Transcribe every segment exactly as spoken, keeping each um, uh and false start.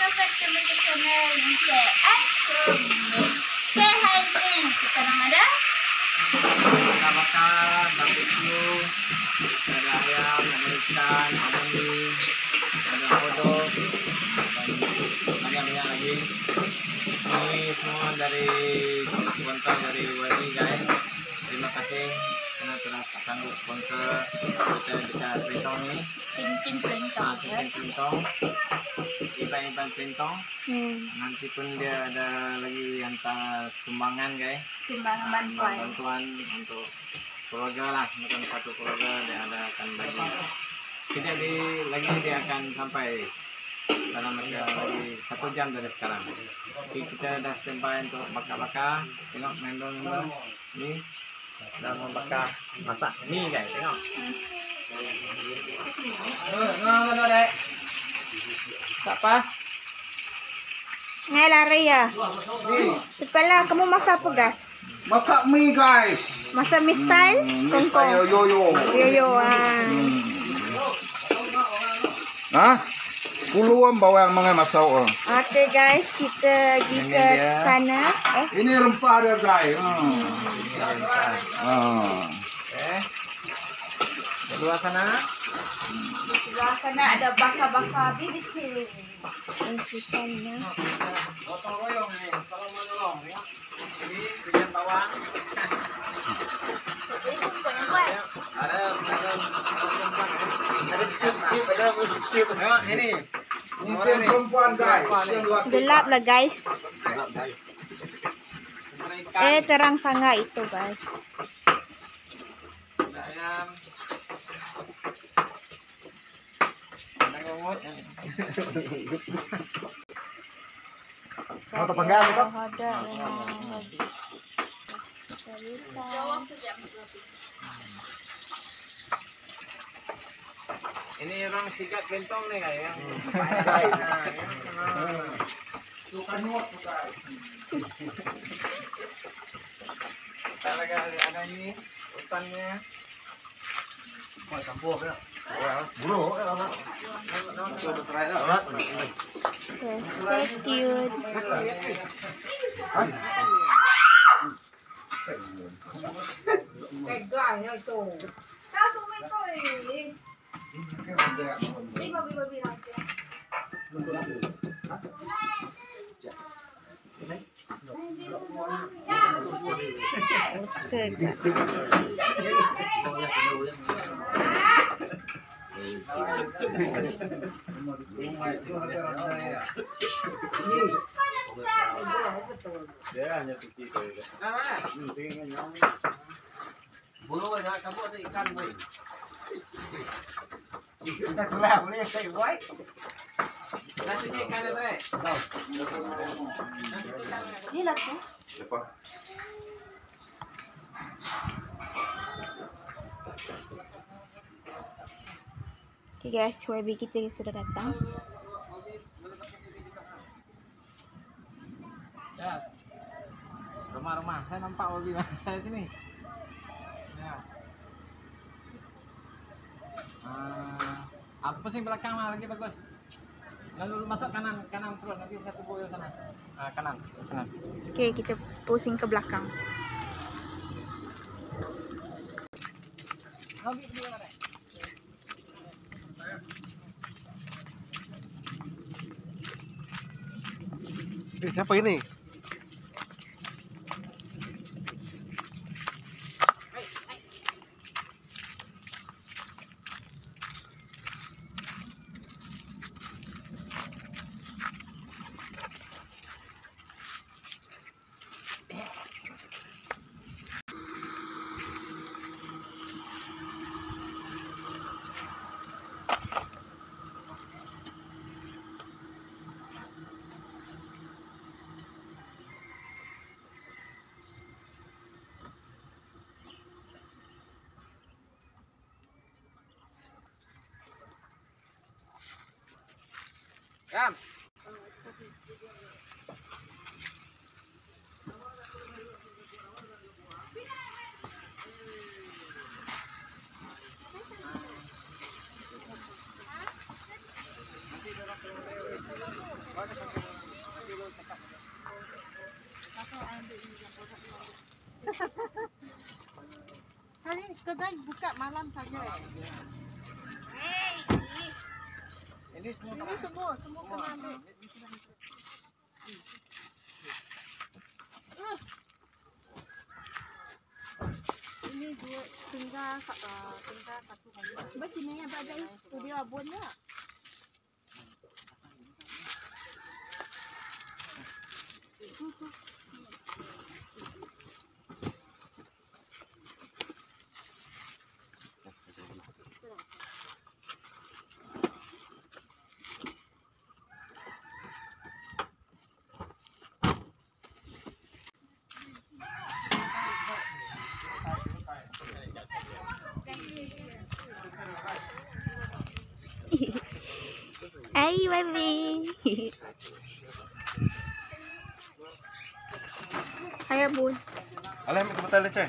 welcome back to my channel Michelle and Shumi. Okay, hari ini kita nama ada bakar-bakar, barbecue, ada ayam, ada ikan, ada mie, ada kodok, dan banyak-banyak lagi. Ini semua dari sponsor dari Wadi guys. Terima kasih karena telah sanggup sponsor kita dekat Pelintong ni. Tim-tim Pelintong. Ah, tim Pelintong. Iban-iban Pelintong. Hmm. Nanti pun dia ada lagi hantar sumbangan guys. Sumbangan bantuan. Bantuan untuk keluarga lah, bukan satu keluarga dia ada akan bagi. Tidak di lagi dia akan sampai dalam masa lagi satu jam dari sekarang. Jadi kita dah standby untuk bakar-bakar. Tengok member-member ni dah membakar masak ni guys. Tengok. Oh, no, no, dek. Tak apa. Ngai lari ya. Kepala kamu masak apa gas? Masak mie guys. Masak mie style? Hmm, Kongkong. yo yo yo. Yo yo ah. Hah? Puluhan bawang mangai masak orang. Oke guys, kita pergi Ini ke dia. sana. Eh, Ini rempah dia guys. Hmm. Ah. Eh. Kedua sana. sebelah sana ada bakar-bakar B B Q. Ini ikannya. Gotong royong ini, tolong menolong ya. Ini pinjam bawang. Ini pun yang buat. Ada ada ada chip-chip, ada musik-chip. Ya, ini. Ini tim perempuan guys. Tim laki. Gelap lah guys. Gelap, guys. Eh terang sangat itu guys. Ada ayam. Ada ngongot. Ada penggal itu? Ada. Ini orang sikat bentong nih kayak. Suka nyot guys. Kita lagi ada ini utannya. Mau campur ya. Bro, ya lah. Okay, stay tuned. Teganya itu. Kamu itu ini. Biba biba biba. Okay, guys. Dia hanya cuci itu. Nah, penting nyong. Bulu banyak kamu ada ikan boy. Kita kelah boleh saya buat. Nah, cuci ikan itu deh. Ini lah tu. Siapa? Okay guys, W B kita sudah datang. Ya. Rumah-rumah, saya nampak mobil saya sini. Ya. Ah, apa sih belakang mah lagi bagus. Lalu masuk kanan, kanan terus nanti saya tunggu di sana. Ah, kanan, kanan. Okay, kita pusing ke belakang. Mobil di mana, Rek? Eh, siapa ini? Kam. Nanti kedai buka malam saja. Ini semua Ini semua, semua kena ambil. Uh. Ini dua tinggal uh, tinggal satu kali. Coba sini ya bagai studio abonnya. Hai baby. Hai bun. Alah, ambil kebetulan leceh.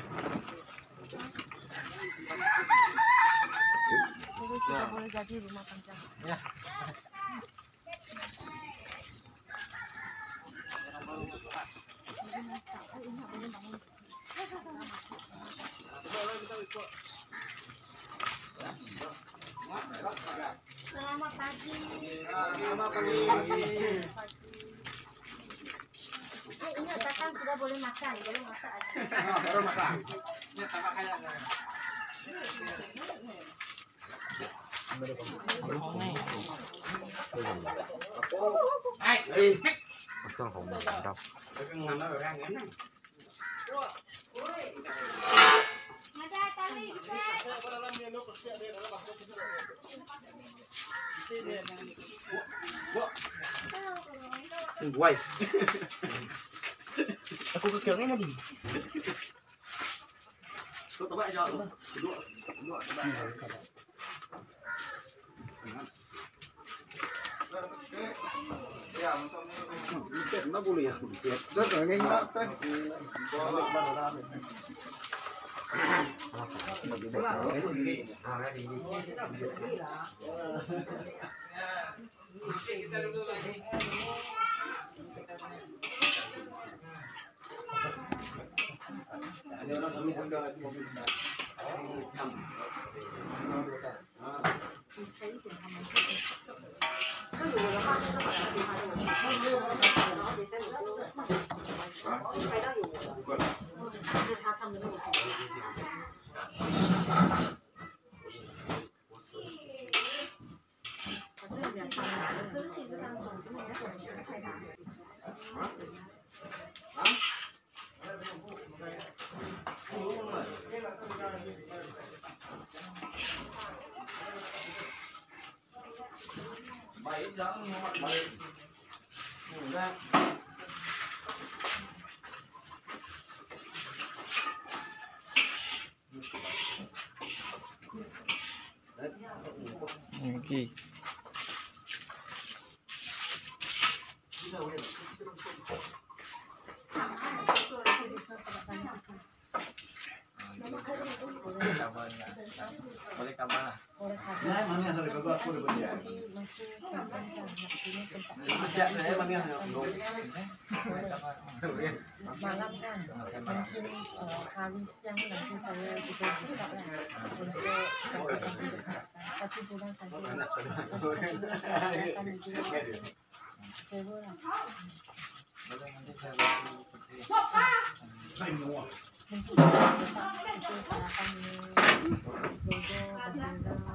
Sudah boleh jadi rumah panjang. Ya. Selamat pagi. Selamat pagi. Eh, ini datang sudah boleh makan, boleh masak aja. Baru masak. Ini sama kayak. Hai. Con hồng này đâu? Ada tali bisa. Quay. Aku kekiranya tadi. Tuh, coba aja. Dua. Dua. Ya, nó boleh ya. Đó rồi ngay đó. Baik dah, Muhammad baik. Enggak. Ini. Boleh kabar. Nah, mana ada kagak aku dapat ya. Ada saya mana yang Malam kan, mungkin uh, hari siang nanti saya juga buka lah untuk satu bulan saja. Akan juga seru lah. Boleh nanti saya seperti Mungkin kita itu akan logo bendera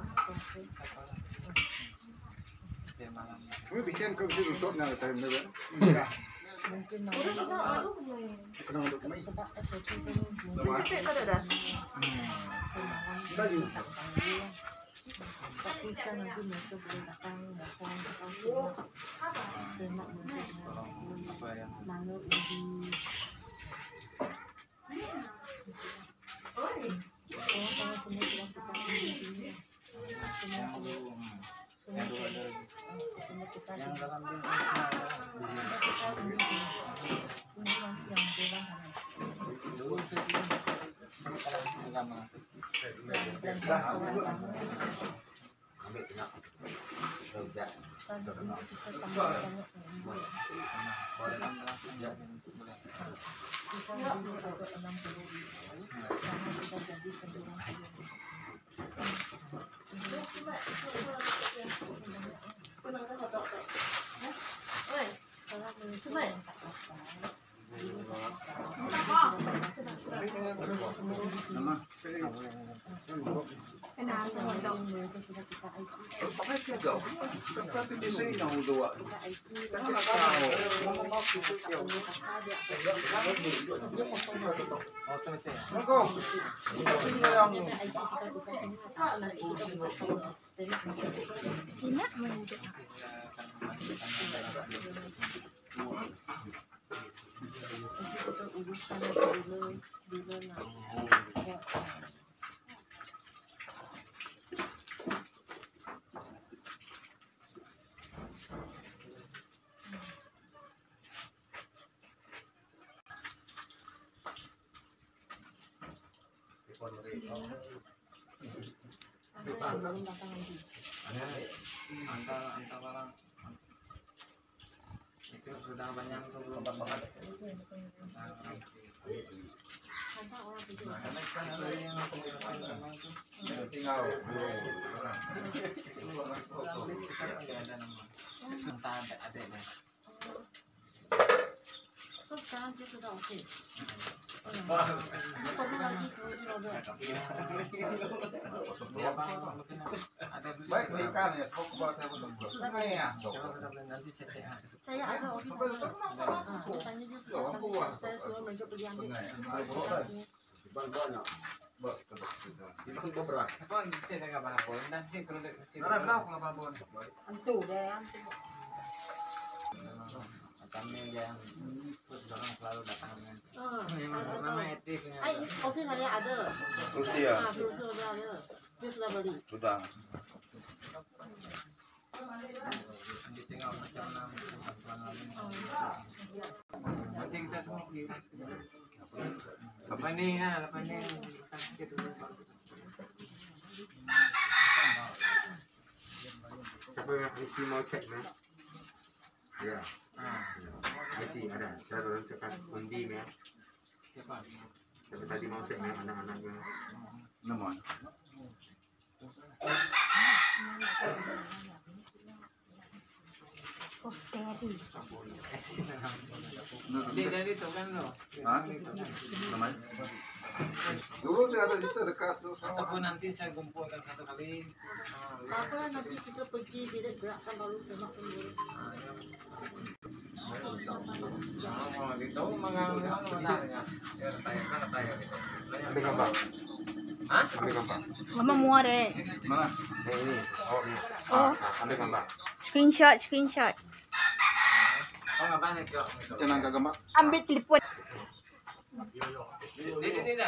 Oke, malam. Kami bisa kau bisa usut nak tahu ni kan? mungkin malam Kenapa untuk kami? sebab S O P ini Cek kau dah dah. Tadi. tapi kan nanti mereka boleh datang datang datang tengok tengok mungkin Apa yang mana lebih oh kalau semua sudah kita ini semua yang perlu dulu, semua yang dulu ada semua kita yang semua dalam bisnisnya kita ini ini nanti yang bola dulu itu sekarang agama. dan dan Ambil tengah. Sejak. Tadi kita tambah banyak Boleh. Boleh kan ya. Boleh. kita dulu ada enam puluh sekarang sudah jadi sembilan puluh. Kalau cuma tak apa. Nama. Kenapa itu sudah kita I T. Pakai kerja. Tapi di sini yang dua. Kita I T. Kita nak tahu. Mereka. Sini yang Enak menunjuk. kita uruskan dulu dulu nak. Belum datang lagi. Antara antara orang itu sudah banyak tuh belum banget. Ada orang itu. Karena kan ada yang teman itu. tinggal. Di sekitar enggak ada nama. Entah ada adanya. So sekarang dia sudah oke. Kamu lagi terus ada. Dia bang mungkin ada Baik ikan ya. Kau buat saya betul. Sungai ya. kalau sudah nanti saya Saya ada oke. Ah, tanya dia sudah. Saya suruh menjuk beli ambil. Banyak. Kan saya enggak apa-apa. Nanti kalau kecil. Nara tahu kenapa bon? Antu deh, antu. Kami yang orang selalu datang. Ah, Memang etiknya. Ay, oke saya ada. Terus dia Ah, terus sudah ada. Dia sudah beli. sudah. Tinggal macam nanti kita semua apa ini ya apa ini gitu. Siapa yang isi mau cek ya? Ya. Isi ada. Saya baru cekat undi ya. Siapa? Tapi tadi mau cek ya anak-anaknya. Nama. Posteri. Dia dari itu kan lo. Hah? Namanya? Dulu saya ada di dekat tuh. Ataupun nanti saya kumpulkan satu kali. Apa nanti kita pergi direct gerakkan baru semak sendiri. Oh, itu mengambil modalnya. Ya, tanya tanya gitu. Ambil gambar. Hah? Ambil gambar. Mama muat deh. Mana? Eh ini. Oh ini. Oh. Nah, ambil gambar. Screenshot, screenshot. Oh, nggak banyak kok. Jangan kagak mak. Ambil telepon. Ini ini ini.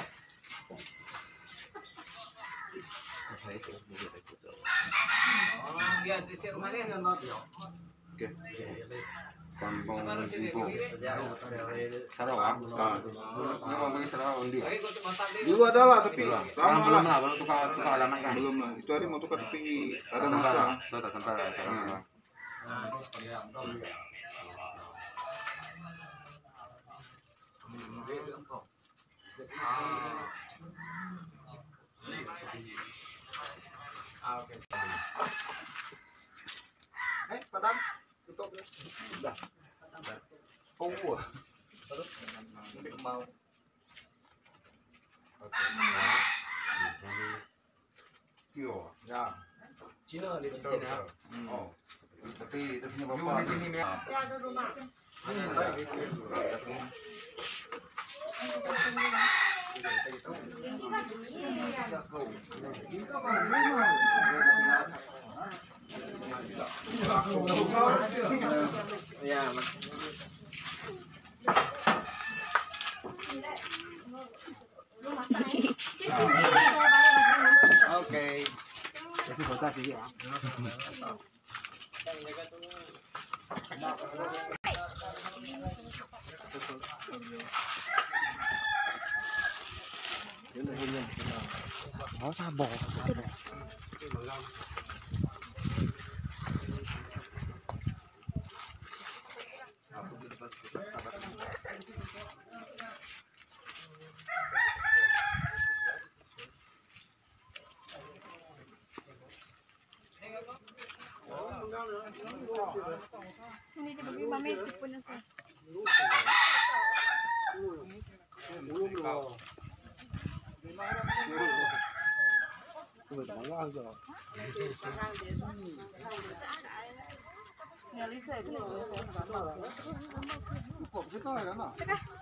Oh, dia di rumahnya nonton. Oke. Kampung Baru sini. Ibu. Sarawak. Ah. Ini mau bagi Sarawak undi. Oke, kau cuma sambil. Dulu ada lah tapi Belum. lama Sekarang belum lah. lah, baru tukar tukar alamat kan. Belum lah. Itu hari mau tukar tapi ada Tempat masa. lah. Sudah tempat lah sekarang. Nah, dia. Ah, oke. Eh, padam. Tutup. Sudah. Oh. Terus mau. Yo, ya. Cina di Cina. Oh. Tapi itu punya bapak. Ya ada rumah. Ya, oke. Jadi foto sih ya. Oh, sabok. Hindi dia bagi mami pun na sa. Nhà lý sẽ cái này sẽ